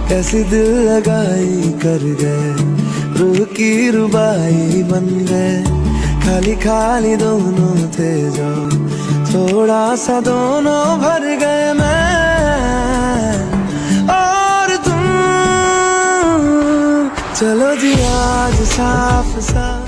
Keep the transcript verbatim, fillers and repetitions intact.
कैसी दिल लगाई कर गए, रूह की रुबाई बन गए। खाली खाली दोनों थे जो, थोड़ा सा दोनों भर गए मैं और तुम। चलो जी आज साफ साफ